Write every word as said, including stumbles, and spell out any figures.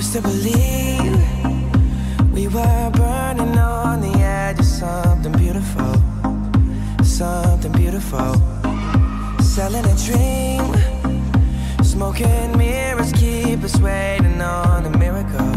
used to believe we were burning on the edge of something beautiful, something beautiful. Selling a dream, smoking mirrors keep us waiting on a miracle.